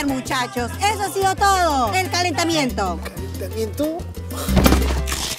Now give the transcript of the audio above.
muchachos. Eso ha sido todo. El calentamiento. ¿Calentamiento?